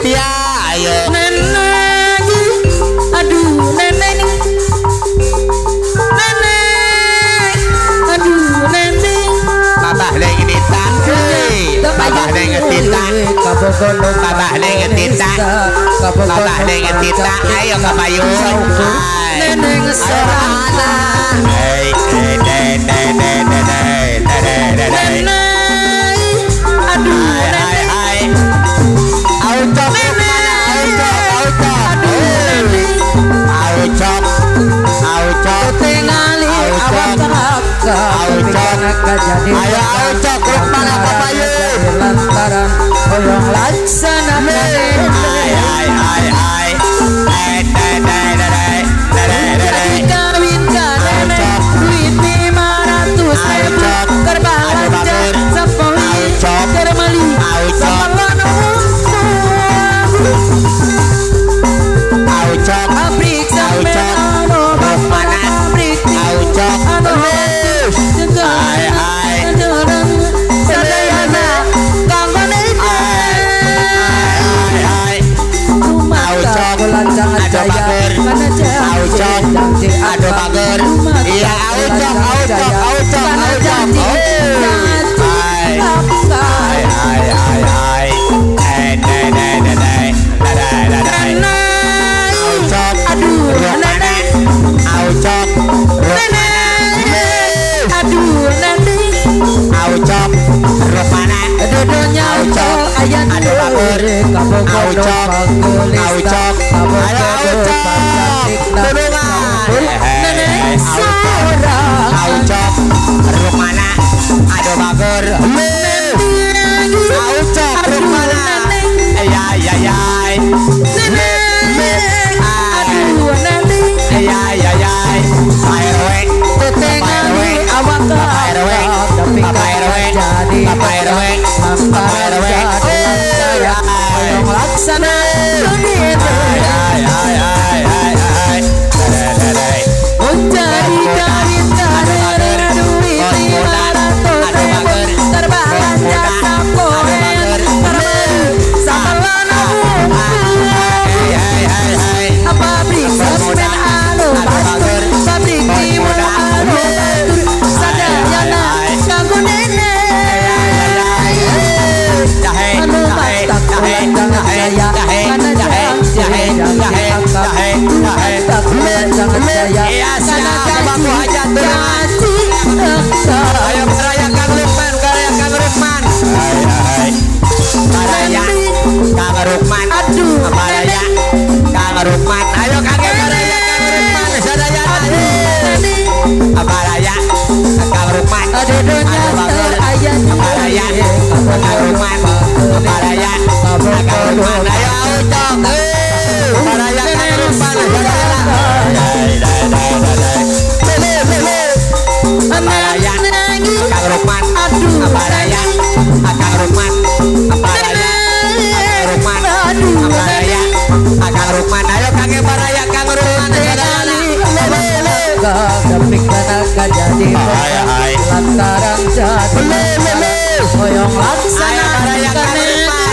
ya ayo nenek aduh nenek aduh nenek babah lagi ditang babah lagi ditang babah lagi ditang babah lagi ditang ayo kabayun nenek serana hey aduh hai aucok tingali awak ayo aucok rupana kabayun lantaran hoyong laksana kawin nenek duit 500.000 kerbalaja sepoi kermali sampalon aucok pabrik sampai mana aucok sadayana kanggone ada bager ada bager iya aucok aucok rupana dodonya aucok ayat ada bager aucok ayo aucok rupana ada bager aucok rupana laksana mencari kawin karena duit 500.000 terbelanja sapoen sampalon pabrik semen alo batur pabrik timun alo batur sadayana kanggo nenek anu matak ulang jangan saya karena jangan saya karena janji ayo karya Kang Rukman baraya Kang Rukman baraya Kang Rukman ayo Kang baraya Kang Rukman sadaya baraya Kang Rukman dodonya ayat baraya Kang Rukman baraya Kang Rukman ayo aucok baraya Kang Rukman sadaya baraya Kang Rukman baraya Kang Rukman baraya Rukman baraya Kang Rukman ayo Kang baraya Kang Rukman tapi karena jadi lantaran jadi hoyong laksana baraya Kang Rukman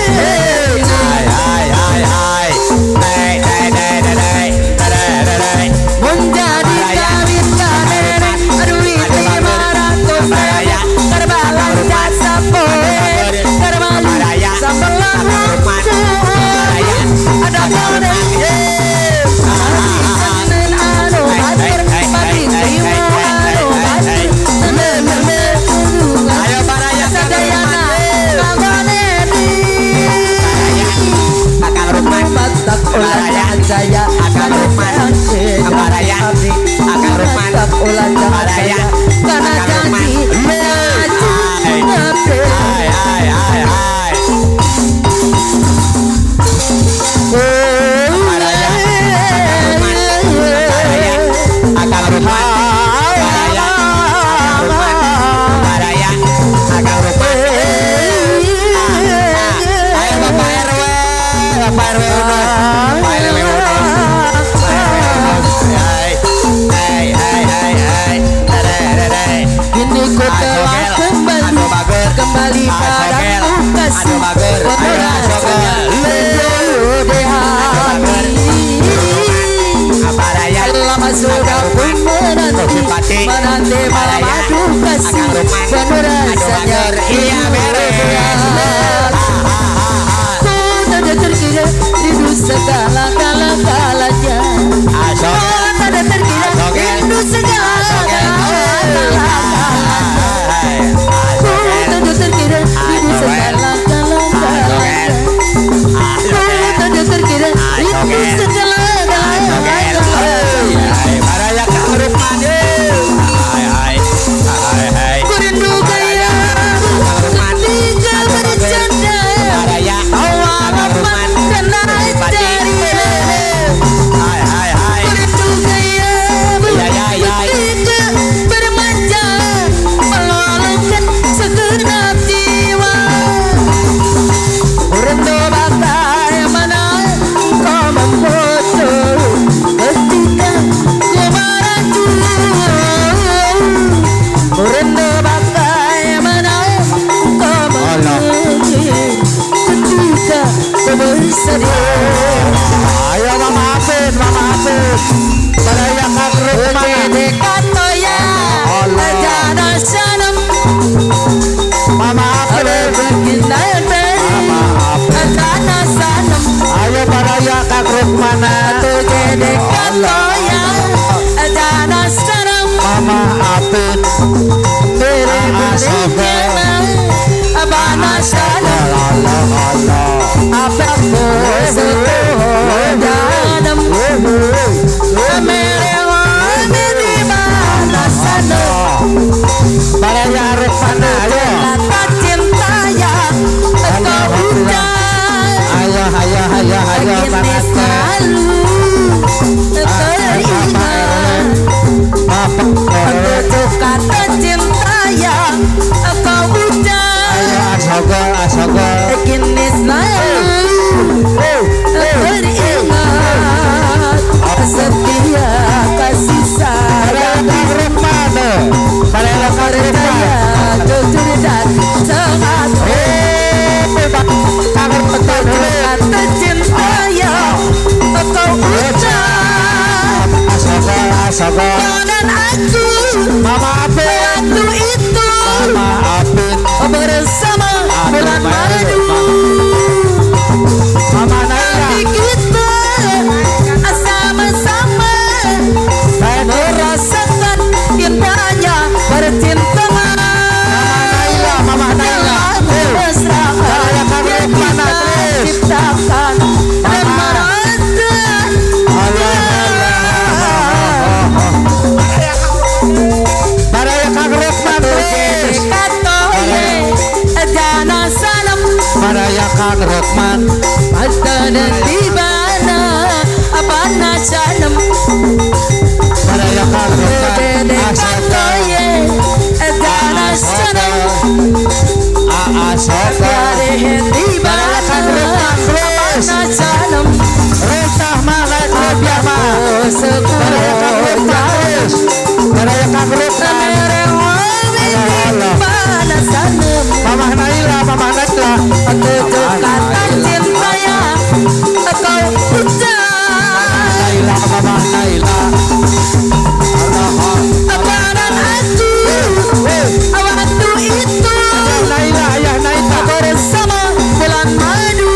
menjadi kawin nenek duit 500.000 terbelanja sapoen kermali sampalon ada nenek semen alo batur pabrik timun alo batur ayo baraya sadayana kanggo nenek Kang Rukman batak ulang saya Kang Rukman baraya Kang Rukman ulang baraya karena janji menanti malam adu kasih penuh rasanya iya beres ku tak terkira rindu segala kalanya ku tak terkira rindu segala kalanya ku tak terkira rindu segala kalanya ku tak terkira rindu segala Baraya Kang Rukman ku rindu gaya ketika bercanda awal Rukman dan naik dari ku rindu gaya ketika bermanja melolongkan segenap jiwa ku rindu bagaimana kau memfoto ketika ku meraju ku rindu bagaimana kau menangis ketika ku bersedih ayo Mama Apin Baraya Kang Rukman dekat toya jana sanam Mama Apin berkinaan jana sanam ayo Baraya Kang Rukman dekat toya jana sanam Mama Apin abana sanam apa janam Baraya Rukman ayo cinta yang kau ucap ayo kini selalu teringat untuk kata cinta yang kau ucap asogo kini selalu teringat setia kasih sayang Baraya Kang Rukman jujur dan sangat kata cinta yang kau ucap asogo dan aku Mama Apin waktu itu Mama Apin bersama bulan madu Mama Naila tapi kita sama-sama merasakan indahnya bercinta Mama Naila mesra yang kita ciptakan dan merasa Baraya Kang Rukman katoye jana sanam Baraya Kang Rukman ada dan di mana abana sanam Baraya Kang Rukman katoye jana sanam asogo di mana abana sanam Rentah mana rupiah mah Baraya Kang Rukman Baraya Kang Rukman mana sanam Mama Naila kata cinta yang kau ucap Naila Mama Naila apanan aku waktu itu Naila ayah Naila bersama bulan madu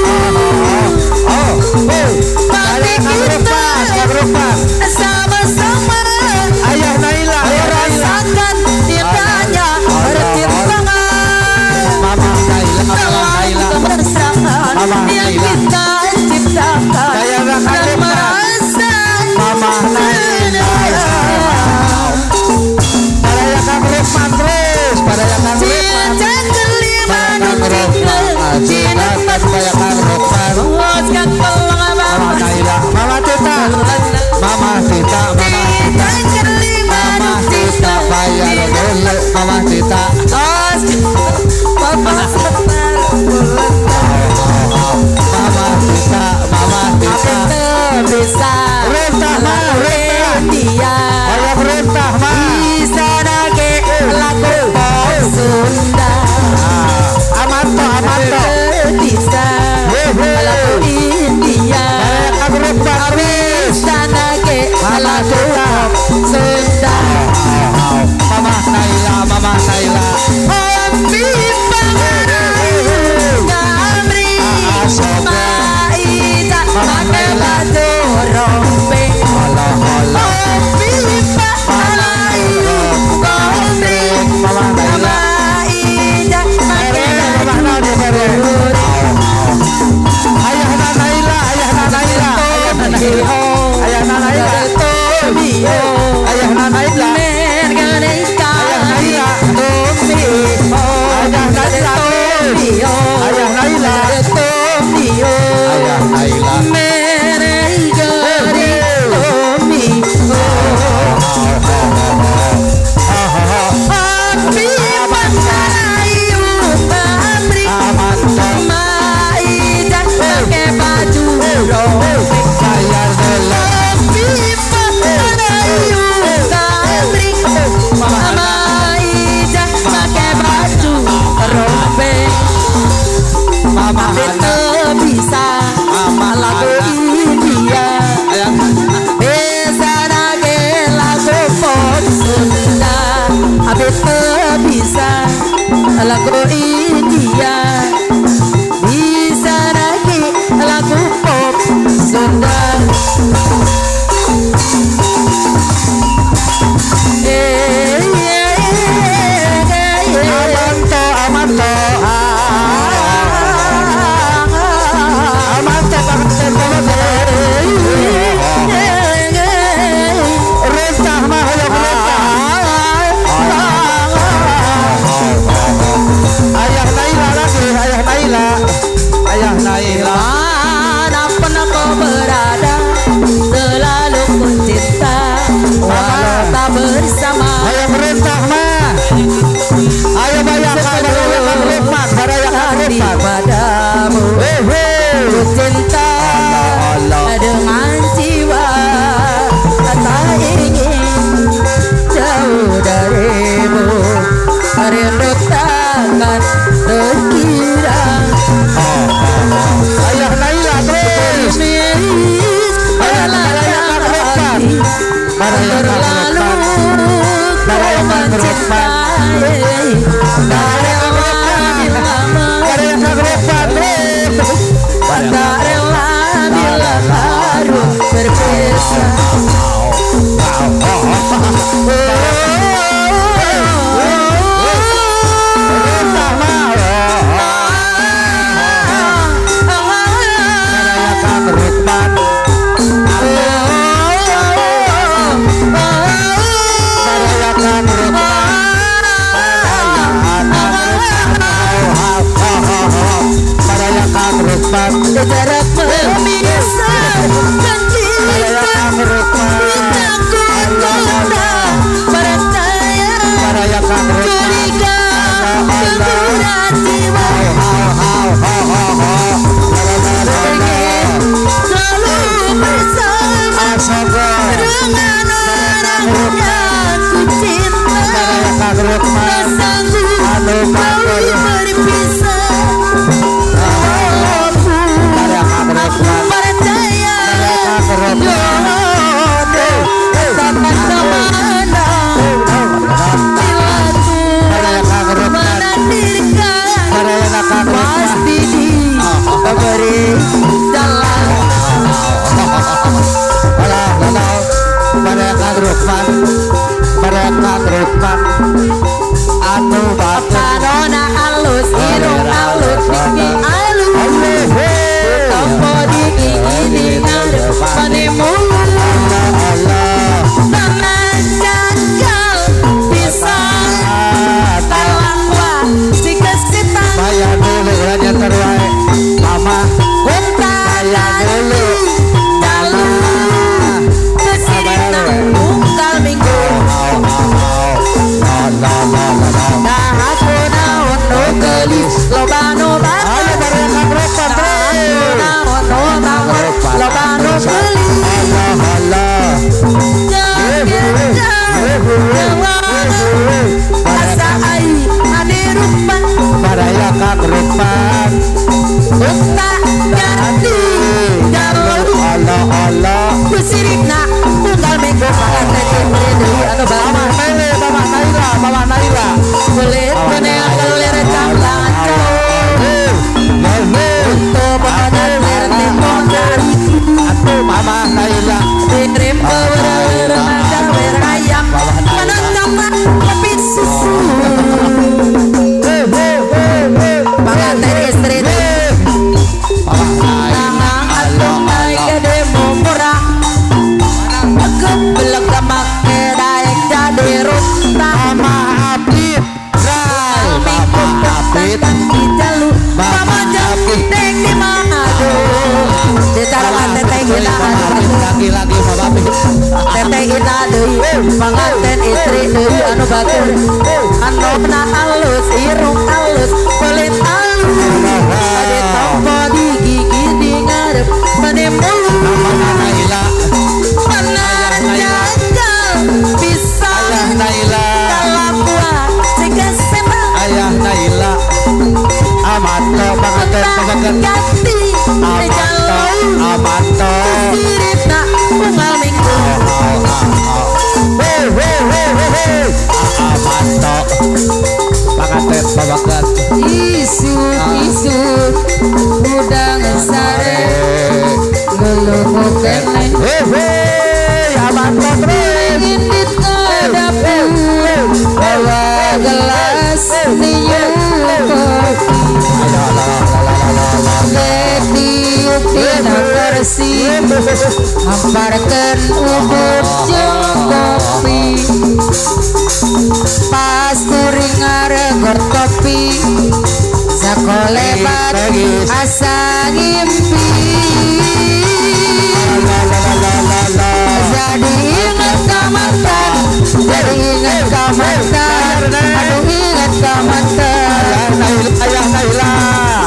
tapi kita sama-sama ayah Naila merasakan indahnya bercintaan Mama Naila dalam kebersamaan yang kita ciptakan dan merasa Mama Naila Baraya Kang Rukman terus Baraya Kang Rukman cinta kelima Baraya Kang Rukman Mama Naila Mama Tita Mama Tita Mama Tita bayar dulu Mama Tita Mama Tita bisa Rentah mah dia ayo rentah mah bisa nage lagu Sunda amanto bisa lagu India Baraya Kang Rukman bisa nage lagu Sunda berlalu kau mencintai tak rela bila harus berpisah. Jarak memisah dan cinta ku tunda percaya curiga keguran jiwa ingin selalu bersama dengan orang yang ku cinta tak sanggup kau berpisah. Anu bakanona alus irung alus tinggi alus tompo digi ini ngarep panemu tangan janggal bisa talangwa si kesitan bayar dulu raja terwae mama kunta dulu dalu kesirina ungkal minggu nah aku naon no gelis lobano bakal naon no bangun lobano gelis asa ai ade rupan baraya kagrupan unta ganti jalur Allah kusiripna tunggal minggu panganten deui anu bawa Naila kulit menel kelir canglang untuk pengajar ngerti kondan atuh mama Naila dirim beureureun remaja berayam menentang kopi susu panganten istri tanang atuh naik ke demo murah kebeleg make daek jadi runtah Mama Japit Neng di mana tuh? Ditarakan teteh gila lagi teteh kita deui panganten istri deui anu batur anopna alus irung alus kulit alus ade tompo di gigi di ngarep mane mulu Naila benar jajal bisa Naila dalam buah jika sema ayah Naila amato panganten ganti amato siripna unggal minggu amato panganten babakan isu udang sare ngeluh kene amato terus dapur bawa gelas niup tiup dina bersih hamparkeun ubud jeung kopi pas kuring ngaregor topi sakolebat asa ngimpi jadi inget ka mantan aduh inget ka mantan ayah Naila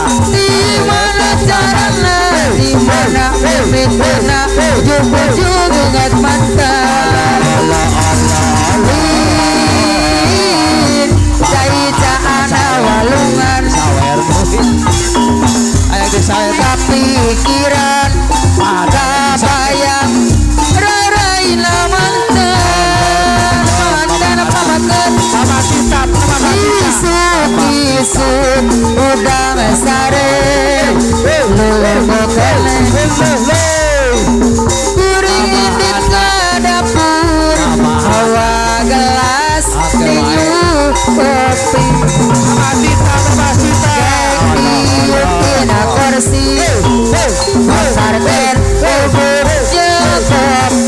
di mana carana di mana pemimpinna ujung-ujung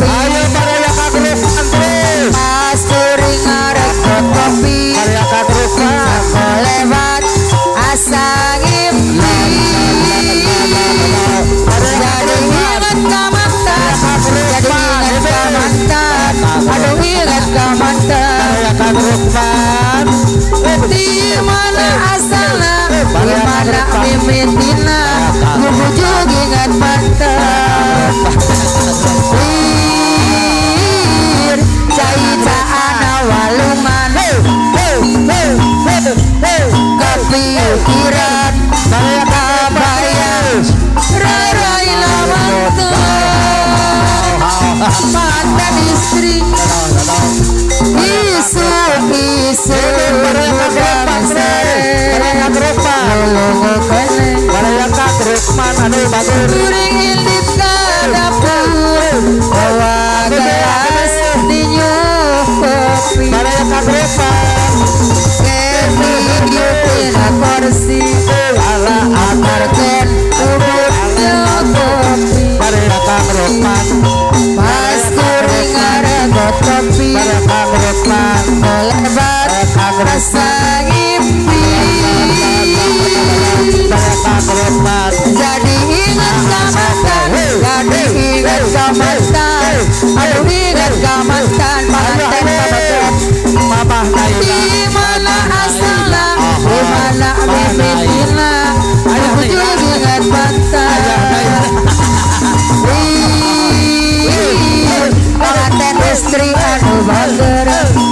ayo baraya kagruk terus pas kuring ngarep kopi baraya kagruk lewat asa ngimpi jadi ingat ka mantan jadi ingat ka mantan aduh ingat ka mantan baraya kagruk di mana asalna di mana mimitina ngubujug ingat mantan lir caita ana walungan kepikiran kabayang raraila mantan istri isu kuring indit ka dapur bawa gelas dinyuh kopi kepiyupina kursi amarkan udutnya kopi pas kuring ngaregot kopi melebat rasa ngimpi jadi ingat ka mantan jadi ingat ka mantan aduh ingat ka mantan mantan di mana asalna di mana mimitina ujung ingat mantan mantan istri anu bager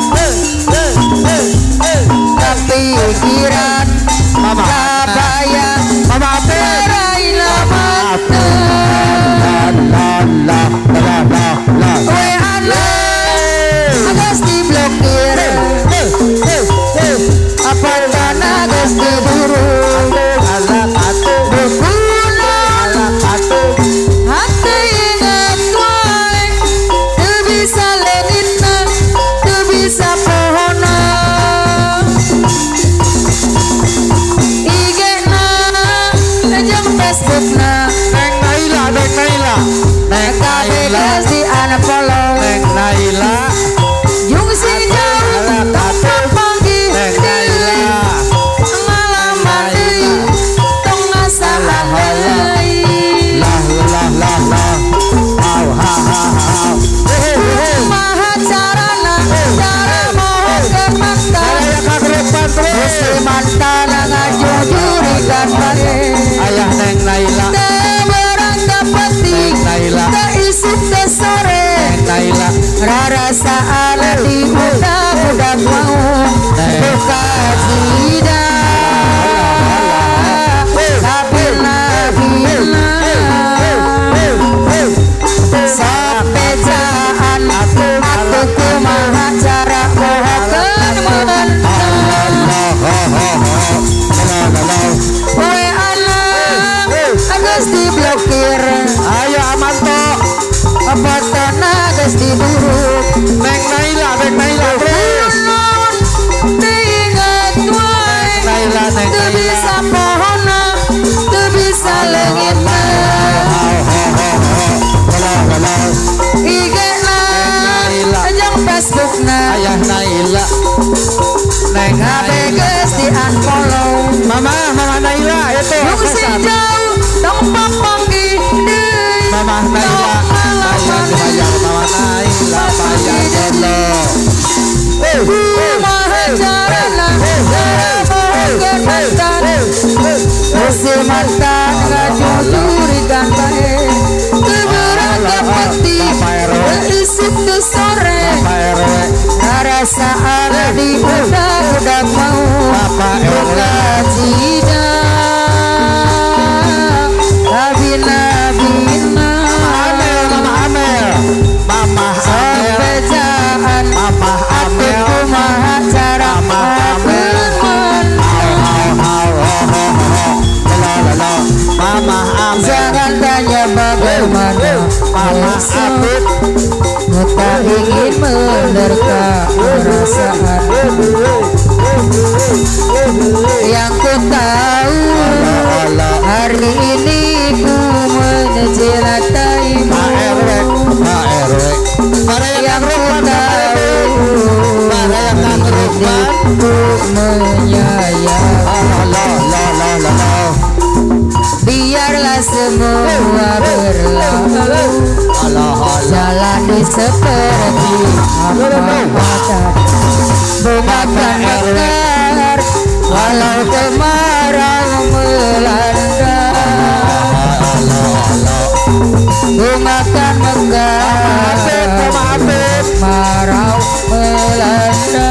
kepikiran kabayang raraila mantan we ana agas diblokir apa dana agas diburu bukunan hati ingat wae teu bisa lenitna teu bisa pohona IG-na jeung Facebook-na Neng Naila KBG di unfollow Neng Naila Jung si jauh tong panggi ngalaman deui tong ngasahan deui kumaha carana cara mohokeun mantan si mantan ngajujurikan bae ayah Neng Naila teu beurang teu penting teu isuk teu sore Naila rarasaan di budak-budak mau buka tidak tapi nabina sampai jaan aku kumaha cara mohokeun mantan we anak agas diblokir ayo Amanto apatana agas diburuk Neng Naila terus diingat wae Naila teu bisa pohona teu bisa leungitna IG-na jeung Facebook-na ayah Naila Neng KBG di unfollow Mama Naila itu Jung si jauh tong panggi deui Mama Naila Mama Naila yang ku tahu menyayang. Biarlah semua berlalu, jalani seperti apa bunga kan mekar walau kemarau melanda. Bunga kan mekar kemarau melanda.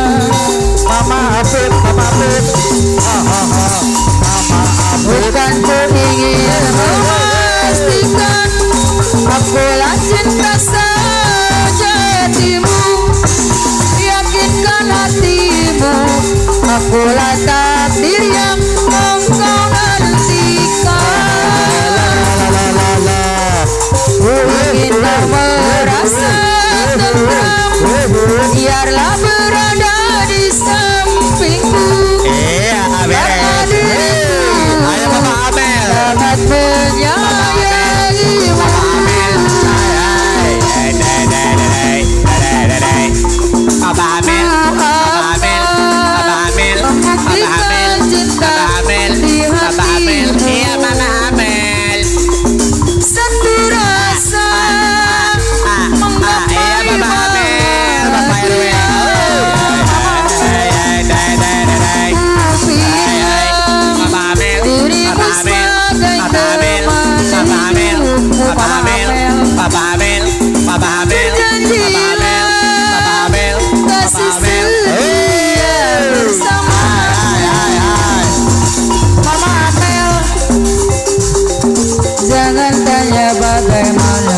Bukan ku ingin memastikan akulah cinta sejatimu, yakinkan hatimu akulah takdir yang engkau nantikan. Ku ingin kau merasa tenang, biarlah berada di sampingku. Sangat menyayangimu. Membuktikan cinta di hatimu. Satu rasa menggapai jangan tanya bagaimana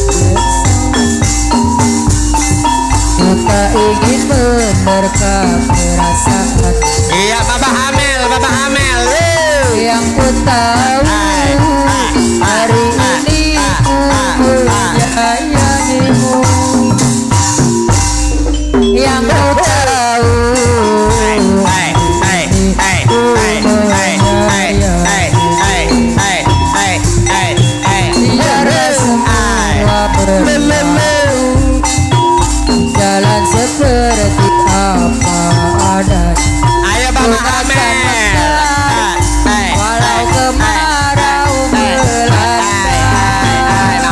kita ingin menerka perasaan. Iya Bapak Hamil Yang ku tahu hari ini ku menyayangimu. Yang ku tahu biarlah semua berlalu, jalan seperti apa adanya. Ayo Bapak Hamil Walau kemarau melanda,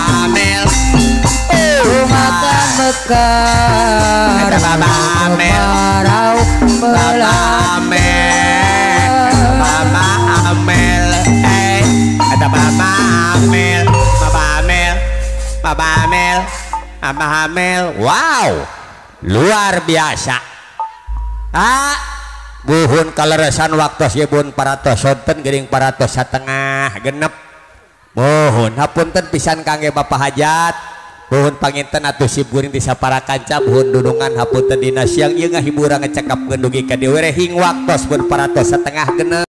bunga kan mekar kemarau melanda. Bapak Hamil, wow, luar biasa. Buhun kaleresan waktu sibun paratos sonten gering paratos satengah genep. Mohon hapunten pisan kangge Bapak Hajat. Buhun panginten atuh siburing di sapara kanca buhun dudungan hapunten dina siang ieu ngahiburan ngecekap gendugi ka dieu hing waktos pun paratos satengah genep.